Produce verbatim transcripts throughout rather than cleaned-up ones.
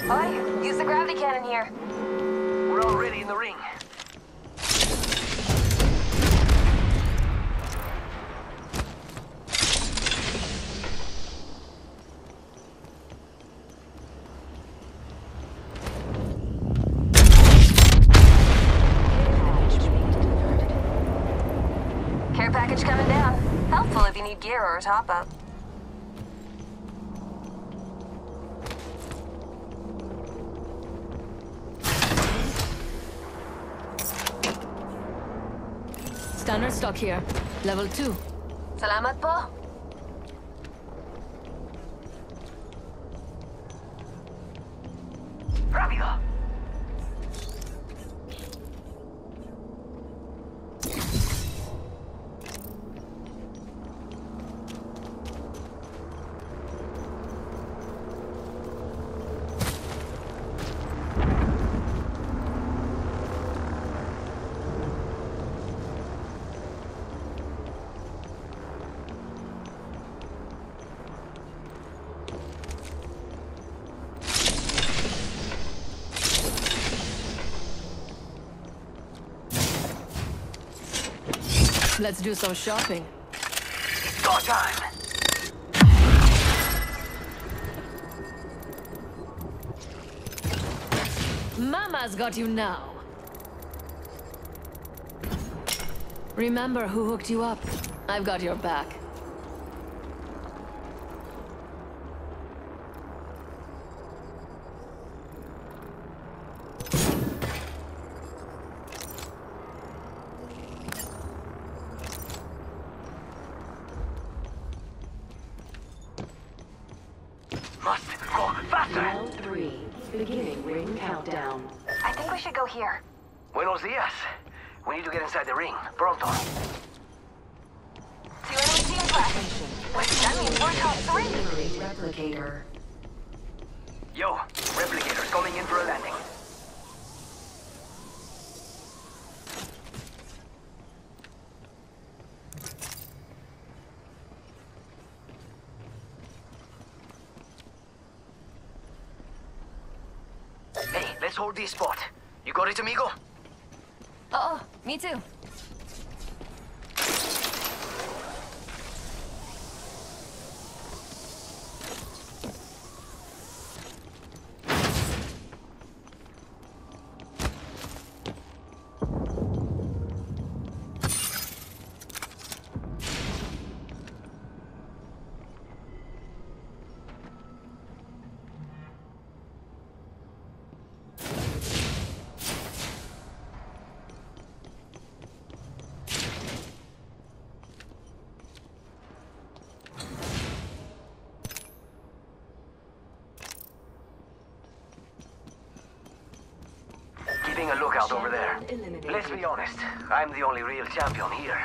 Oi, use the gravity cannon here. We're already in the ring. Care package coming down. Helpful if you need gear or a top-up. Standard stock here. Level two. Salamat po. Rápido. Let's do some shopping. Go time. Mama's got you now. Remember who hooked you up? I've got your back. Must go faster. Round three, beginning ring countdown. I think we should go here. Buenos días. We need to get inside the ring. Pronto. Two enemy teams left. Wait, that means we're top three. Delivery replicator. Yo, replicators coming in for a landing. Hey, let's hold this spot. You got it, amigo? Oh, me too. Keeping a lookout over there. Let's be honest, I'm the only real champion here.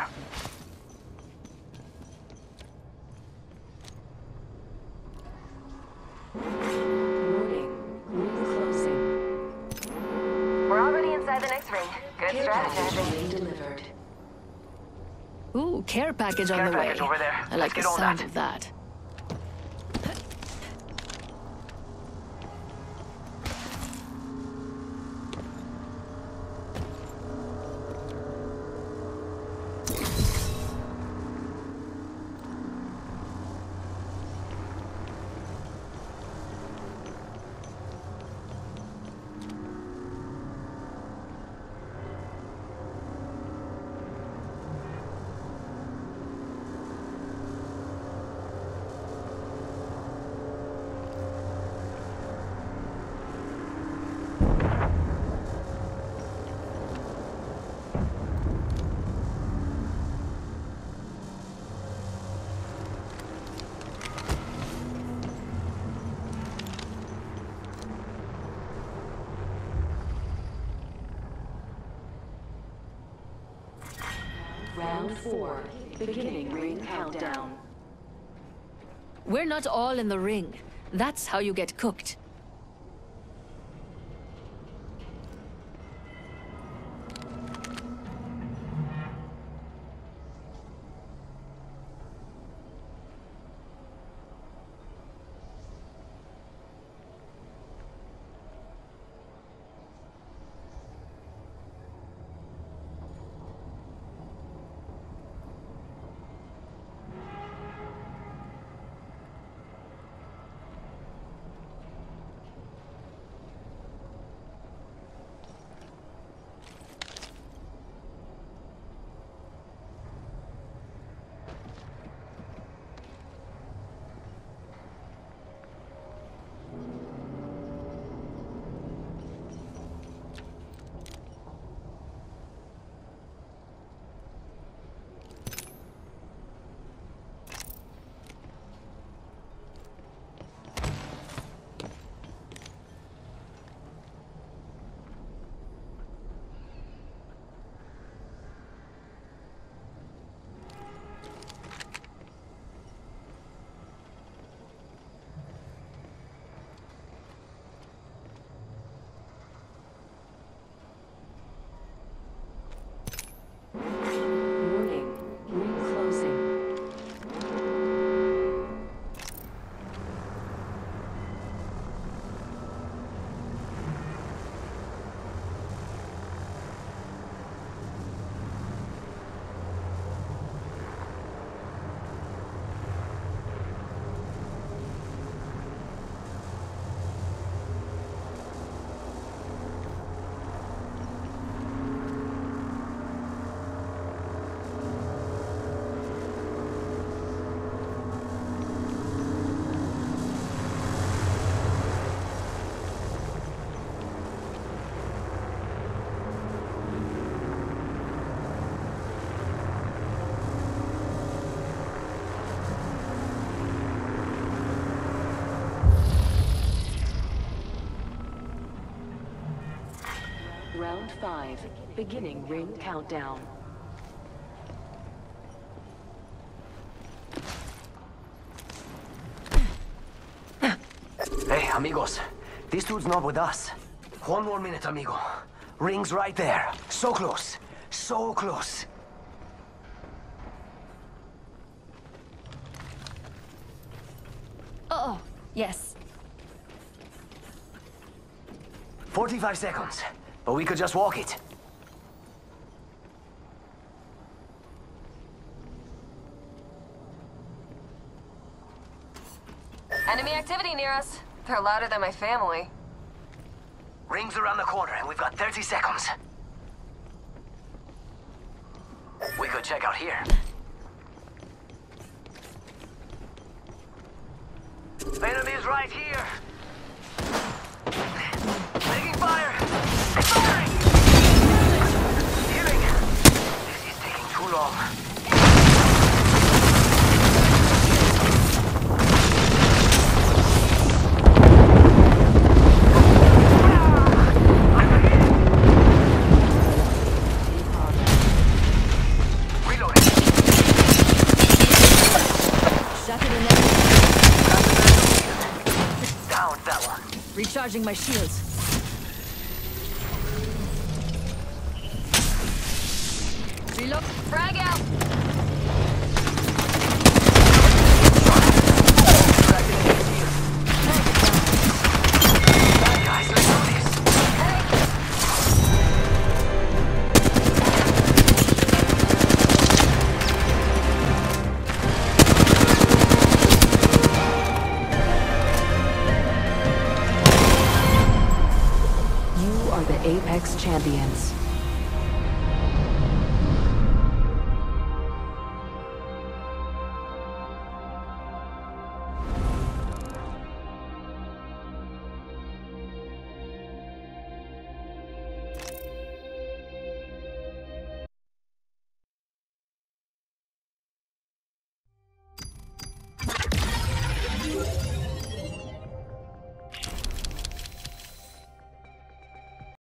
Warning, ring closing. We're already inside the next ring. Good Care strategy. package delivered. Ooh, care package on Care the way. package over there. I like Let's the get on sound that. of that. Round four, beginning ring countdown. We're not all in the ring. That's how you get cooked. Round five. Beginning ring countdown. Hey, amigos. This dude's not with us. One more minute, amigo. Ring's right there. So close. So close. Oh, yes. forty-five seconds. But we could just walk it. Enemy activity near us. They're louder than my family. Ring's around the corner, and we've got thirty seconds. We could check out here. Enemies right here! Taking fire! Firing! Healing! This is taking too long. Recharging my shields. Reload. Frag out! Guys, let's do this. You are the Apex Champions.